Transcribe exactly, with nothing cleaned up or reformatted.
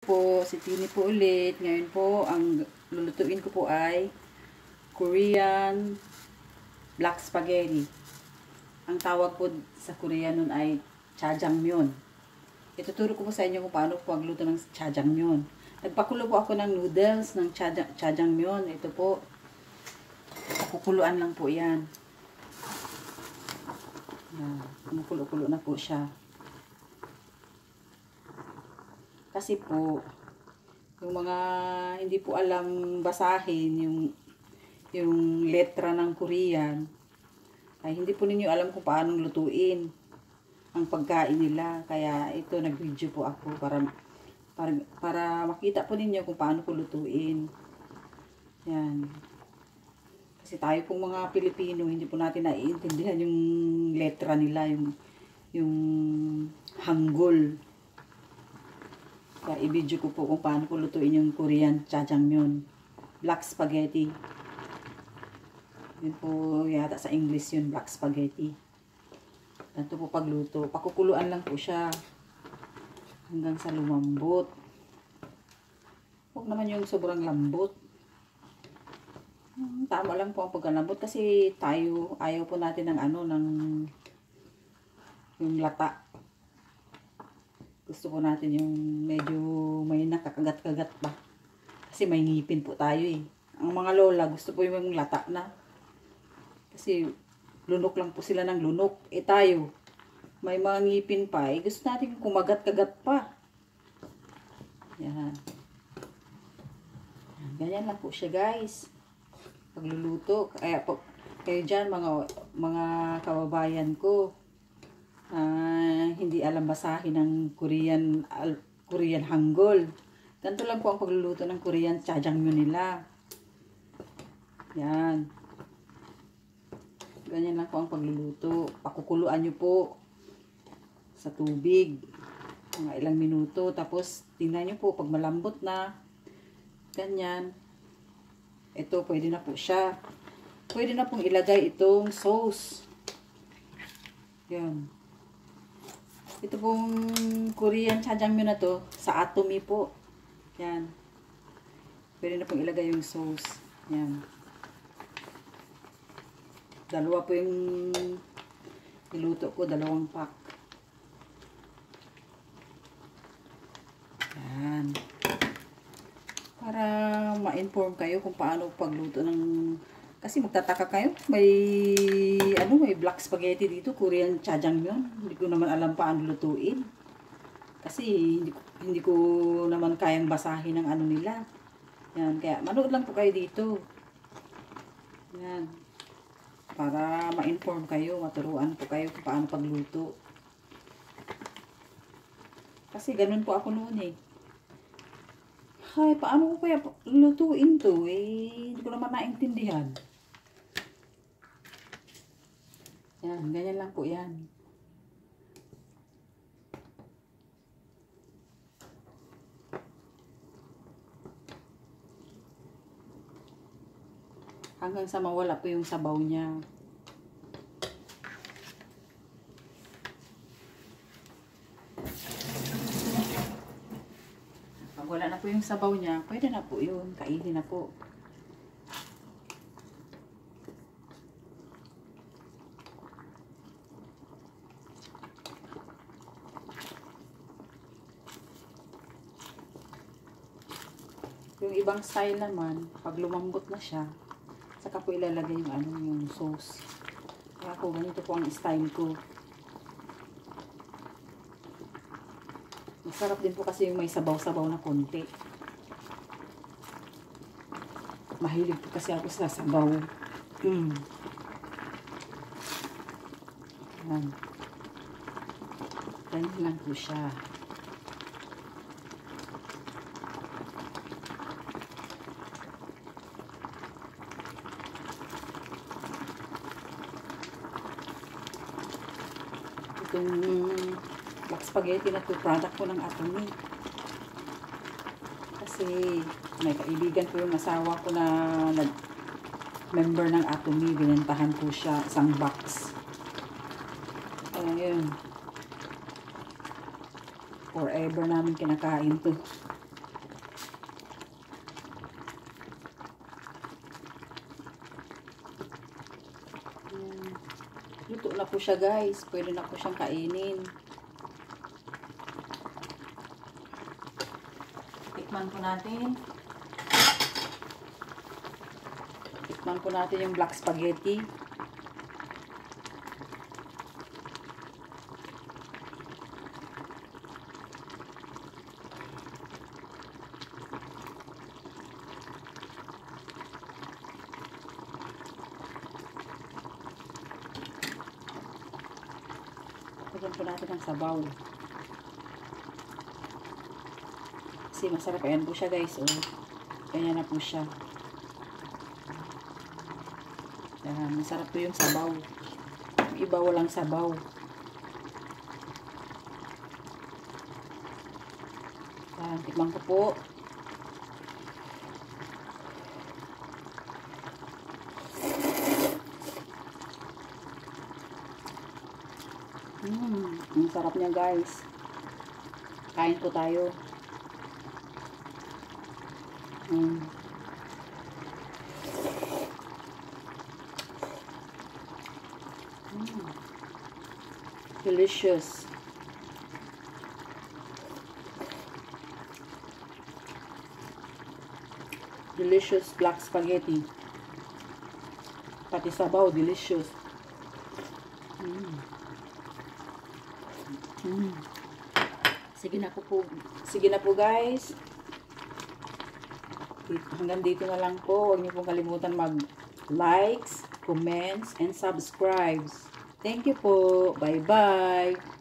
Po, si Tini po ulit. Ngayon po, ang lulutuin ko po ay Korean black spaghetti. Ang tawag po sa Korean nun ay jjajangmyeon. Ituturo ko po sa inyo kung paano po magluto ng jjajangmyeon. Nagpakulo po ako ng noodles ng jjajangmyeon. Ito po, kukuluan lang po yan. Kumukulo-kulo na po siya. Kasi po, yung mga hindi po alam basahin yung yung letra ng Korean, ay hindi po ninyo alam kung paano lutuin ang pagkain nila. Kaya ito, nag-video po ako para, para, para makita po ninyo kung paano po lutuin. Yan. Kasi tayo pong mga Pilipino, hindi po natin naiintindihan yung letra nila, yung, yung Hangul. Kaya i-video ko po kung paano po lutuin yung Korean jjajangmyeon. Black spaghetti. Yun po yata sa English yun, black spaghetti. Ito po pagluto. Pakukuluan lang po siya. Hanggang sa lumambot. Huwag naman yung sobrang lambot. Tama lang po ang pagkalambot. Kasi tayo, ayaw po natin ng ano, ng yung lata. Gusto po natin yung medyo may nakakagat-kagat pa. Kasi may ngipin po tayo eh. Ang mga lola gusto po yung lata na. Kasi lunok lang po sila ng lunok. Eh tayo, may mga ngipin pa eh. Gusto natin kumagat-kagat pa. Yan. Ganyan lang po siya guys. Pagluluto. Kaya po, kayo dyan mga, mga kababayan ko. Uh, hindi alam basahin ng Korean uh, Korean Hangul. Ganito lang po ang pagluluto ng Korean jjajangmyeon nila. Yan. Ganyan lang po ang pagluluto. Pakukuluan nyo po sa tubig. Mga ilang minuto. Tapos tingnan nyo po pag malambot na. Ganyan. Ito pwede na po siya. Pwede na pong ilagay itong sauce. Yan. Ito pong Korean jjajangmyeon na to, sa Atomy po. Yan. Pwede na pong ilagay yung sauce. Yan. Dalawa po yung niluto ko, dalawang pack. Yan. Para ma-inform kayo kung paano pagluto ng... Kasi magtataka kayo, may ano, may black spaghetti dito, Korean jjajangmyeon. Hindi ko naman alam paano lutuin. Kasi hindi, hindi ko naman kayang basahin ng ano nila. Yan, kaya manood lang po kayo dito. Yan. Para ma-inform kayo, maturuan po kayo kung paano pagluto. Kasi ganun po ako noon eh. Ay, paano ko kaya lutuin to? Eh, hindi ko naman naintindihan. Yan, ganyan lang po yan. Hanggang sa mawala po yung sabaw niya. Pag wala na po yung sabaw niya, pwede na po yun. Kainin na po. Yung ibang style naman, pag lumambot na siya, saka po ilalagay yung ano, yung sauce. Kaya po, ganito po ang style ko. Masarap din po kasi yung may sabaw-sabaw na konti. Mahilig po kasi ako sa sabaw. Mm. Yan. Ganyan lang po siya. Itong black spaghetti na to, product ko ng Atomy. Kasi may kaibigan ko yung asawa ko na nag-member ng Atomy. Binentahan ko siya isang box. Kaya yun. Forever namin kinakain to. Luto na po siya guys. Pwede na po siyang kainin. Tikman po natin. Tikman po natin yung black spaghetti. Lagyan po natin ng sabaw. Kasi masarap. Ayan po siya guys. Oh. Ayan na po siya. Ayan, masarap po yung sabaw. Yung iba walang sabaw. Ayan, tikman ko po. Mmm, ang sarap niya guys. Kain po tayo. Mm. Mm. Delicious. Delicious black spaghetti. Pati sabaw, delicious. Mm. Mm. Sige na po, po. Sige na po guys. Hanggang dito na lang po. Huwag niyo pong kalimutan mag-likes, comments, and subscribes. Thank you po. Bye-bye.